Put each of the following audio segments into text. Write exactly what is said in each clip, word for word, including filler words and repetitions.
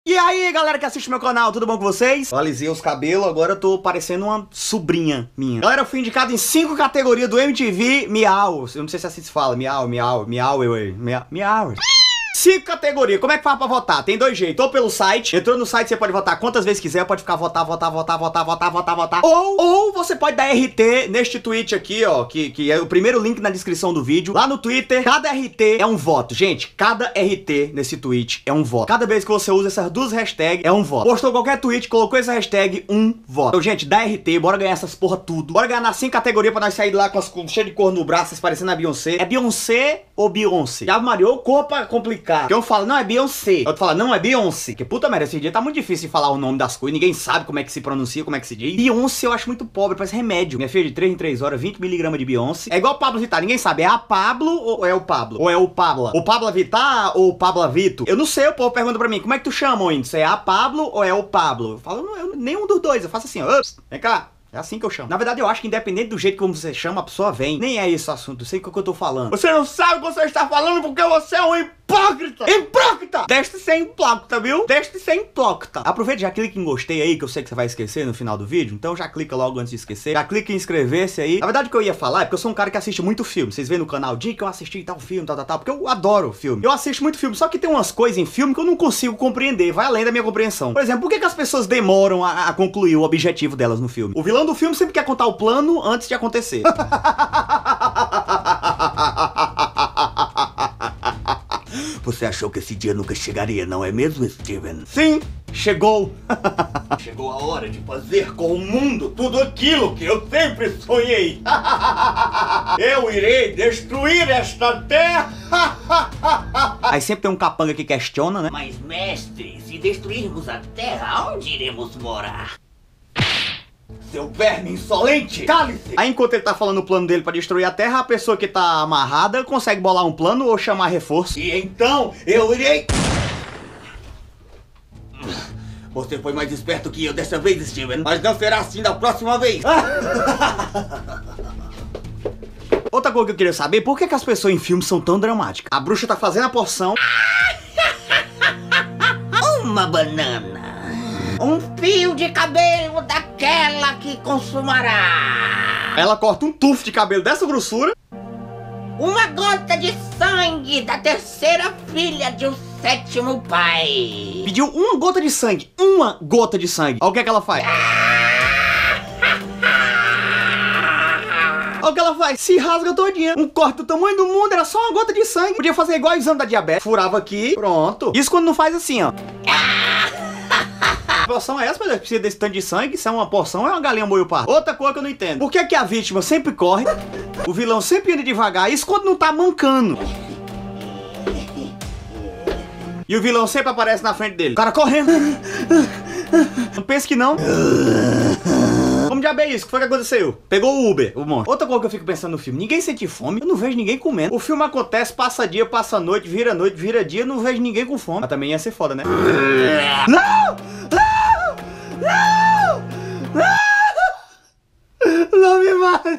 E aí, galera que assiste meu canal, tudo bom com vocês? Eu alisei os cabelos, agora eu tô parecendo uma sobrinha minha. Galera, eu fui indicado em cinco categorias do M T V Miau. Eu não sei se assim se fala, miau, miau, miau, eu, miau, miau. Cinco categorias, como é que faz pra votar? Tem dois jeitos, ou pelo site, entrou no site, você pode votar quantas vezes quiser, pode ficar votar, votar, votar, votar, votar, votar, votar, ou, ou você pode dar R T neste tweet aqui, ó, que, que é o primeiro link na descrição do vídeo, lá no Twitter, cada R T é um voto, gente, cada R T nesse tweet é um voto, cada vez que você usa essas duas hashtags é um voto, postou qualquer tweet, colocou essa hashtag, um voto. Então, gente, dá R T, bora ganhar essas porra tudo, bora ganhar nas cinco categorias pra nós sair de lá com as cheias de cor no braço, vocês parecendo a Beyoncé. É Beyoncé ou Beyoncé? Já mariou cor pra complicar, porque eu falo, não, é Beyoncé. Eu falo, não, é Beyoncé. Que puta merda, esse dia tá muito difícil de falar o nome das coisas. Ninguém sabe como é que se pronuncia, como é que se diz. Beyoncé eu acho muito pobre, parece remédio. Minha filha, de três em três horas, vinte miligramas de Beyoncé. É igual o Pablo Vittar, ninguém sabe. É a Pablo ou é o Pablo? Ou é o Pabla? O Pablo Vittar ou o Pablo Vito? Eu não sei, o povo pergunta pra mim, como é que tu chama, índice? É a Pablo ou é o Pablo? Eu falo, não, eu, nenhum dos dois. Eu faço assim, ó, ups, vem cá. É assim que eu chamo. Na verdade, eu acho que independente do jeito como você chama, a pessoa vem. Nem é esse o assunto, eu sei o que eu tô falando. Você não sabe o que você está falando porque você é um hipócrita! Hipócrita! Deixa de ser hipócrita, viu? Deixa de ser hipócrita. Aproveita, já clica em gostei aí, que eu sei que você vai esquecer no final do vídeo. Então já clica logo antes de esquecer. Já clica em inscrever-se aí. Na verdade, o que eu ia falar é porque eu sou um cara que assiste muito filme. Vocês veem no canal, dia que eu assisti tal filme, tal, tal, tal. Porque eu adoro filme. Eu assisto muito filme, só que tem umas coisas em filme que eu não consigo compreender. Vai além da minha compreensão. Por exemplo, por que, que as pessoas demoram a, a concluir o objetivo delas no filme? O vilão do filme sempre quer contar o plano antes de acontecer. Você achou que esse dia nunca chegaria, não é mesmo, Steven? Sim, chegou. Chegou a hora de fazer com o mundo tudo aquilo que eu sempre sonhei. Eu irei destruir esta terra. Aí sempre tem um capanga que questiona, né? Mas, mestre, se destruirmos a terra, onde iremos morar? Seu verme insolente! Cale-se! Aí enquanto ele tá falando o plano dele pra destruir a terra, a pessoa que tá amarrada consegue bolar um plano ou chamar reforço. E então eu irei... Você foi mais esperto que eu dessa vez, Steven. Mas não será assim da próxima vez. Outra coisa que eu queria saber, por que, que as pessoas em filmes são tão dramáticas? A bruxa tá fazendo a porção... Uma banana. Um fio de cabelo daquela que consumará. Ela corta um tufo de cabelo dessa grossura. Uma gota de sangue da terceira filha de um sétimo pai. Pediu uma gota de sangue. Uma gota de sangue. Olha o que é que ela faz. Olha o que ela faz. Se rasga todinha. Um corte do tamanho do mundo. Era só uma gota de sangue. Podia fazer igual o exame da diabetes. Furava aqui. Pronto. Isso quando não faz assim, ó. Que porção é essa, meu Deus? Precisa desse tanto de sangue? Se é uma porção ou é uma galinha moio pardo? Outra coisa que eu não entendo. Por que que a vítima sempre corre? O vilão sempre anda devagar. Isso quando não tá mancando. E o vilão sempre aparece na frente dele. O cara correndo. Não pense que não. Como diabo é isso? O que foi que aconteceu? Pegou o Uber, o monstro. Outra coisa que eu fico pensando no filme, ninguém sente fome, eu não vejo ninguém comendo. O filme acontece, passa dia, passa noite, vira noite, vira dia, eu não vejo ninguém com fome. Mas também ia ser foda, né? Não! Não! Não! Não! Não me mata!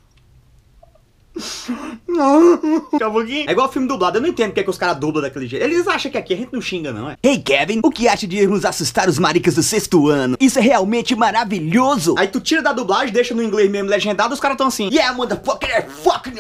Não! Daqui a pouquinho. É igual filme dublado, eu não entendo porque é que os caras dublam daquele jeito. Eles acham que aqui a gente não xinga, não é? Hey Kevin, o que acha de irmos assustar os maricas do sexto ano? Isso é realmente maravilhoso! Aí tu tira da dublagem, deixa no inglês mesmo legendado, os caras tão assim. Yeah, motherfucker, fucking...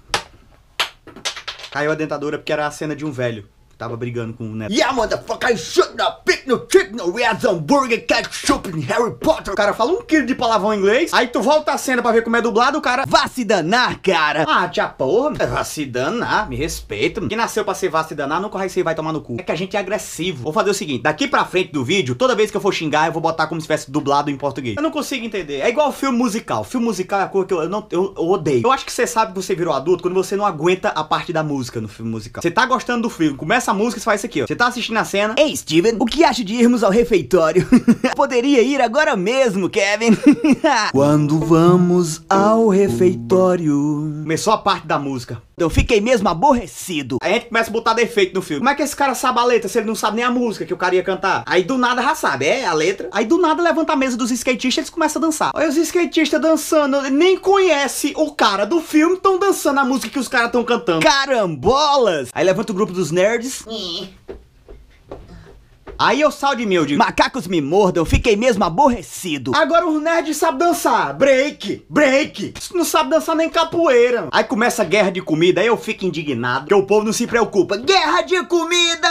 Caiu a dentadura porque era a cena de um velho que tava brigando com o neto. Yeah, motherfucker, I should not pick no trick no red hambúrguer, ketchup and Harry Potter. O cara fala um quilo de palavrão em inglês, aí tu volta a cena pra ver como é dublado, o cara... Vá se danar, cara! Ah, tia porra, vá se danar, me respeita. Quem nasceu pra ser vá se danar, nunca vai ser vai tomar no cu. É que a gente é agressivo. Vou fazer o seguinte, daqui pra frente do vídeo, toda vez que eu for xingar, eu vou botar como se tivesse dublado em português. Eu não consigo entender. É igual filme musical. Filme musical é a coisa que eu, eu, não, eu, eu odeio. Eu acho que você sabe que você virou adulto quando você não aguenta a parte da música no filme musical. Você tá gostando do filme, começa a música e você faz isso aqui, ó. Você tá assistindo a cena... Ei, Steven, o que acha de irmos ao refeitório? Poderia ir agora mesmo, Kevin. Quando vamos ao refeitório... Começou a parte da música. Eu fiquei mesmo aborrecido. Aí a gente começa a botar defeito no filme. Como é que esse cara sabe a letra se ele não sabe nem a música que o cara ia cantar? Aí do nada já sabe, é a letra. Aí do nada levanta a mesa dos skatistas e eles começam a dançar. Olha os skatistas dançando, nem conhece o cara do filme, estão dançando a música que os caras estão cantando. Carambolas! Aí levanta o grupo dos nerds. Aí eu saio de mim, eu digo, Macacos me mordam, fiquei mesmo aborrecido. agora os nerds sabem dançar. Break, break. Não sabe dançar nem capoeira. Aí começa a guerra de comida, aí eu fico indignado, porque o povo não se preocupa. Guerra de comida!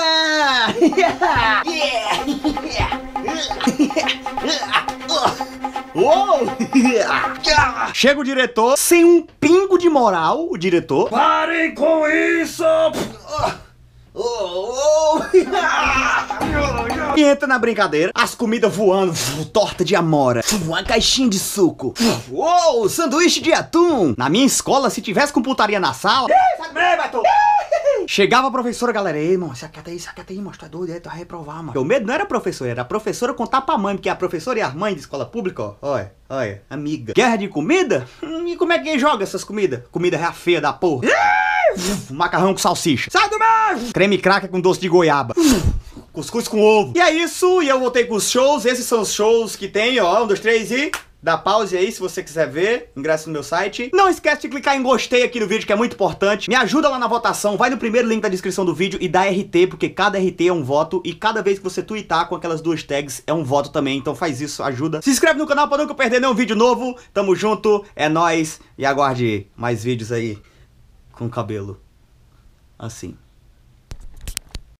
Chega o diretor, sem um pingo de moral, o diretor. Parem com isso! E entra na brincadeira, as comidas voando, torta de amora, Uma caixinha de suco. Uou, sanduíche de atum. Na minha escola, se tivesse computaria na sala, chegava a professora, galera, ei, irmão, se aquieta aí, se aquieta aí, mano, tá doido, é, tu vai reprovar, mano. O medo não era a professora, era a professora contar pra mãe, porque a professora e as mães de escola pública, ó, olha, olha, amiga. Guerra de comida? Hum, e como é que joga essas comidas? Comida é feia da porra. Macarrão com salsicha. Sai do meio! Creme cracker com doce de goiaba. Cuscuz com ovo. E é isso, e eu voltei com os shows. Esses são os shows que tem, ó, um, dois, três e... Dá pause aí se você quiser ver, ingressa no meu site. Não esquece de clicar em gostei aqui no vídeo, que é muito importante. Me ajuda lá na votação, vai no primeiro link da descrição do vídeo e dá R T, porque cada R T é um voto. E cada vez que você twittar com aquelas duas tags é um voto também, então faz isso, ajuda. Se inscreve no canal pra nunca perder nenhum vídeo novo. Tamo junto, é nóis. E aguarde mais vídeos aí com cabelo assim.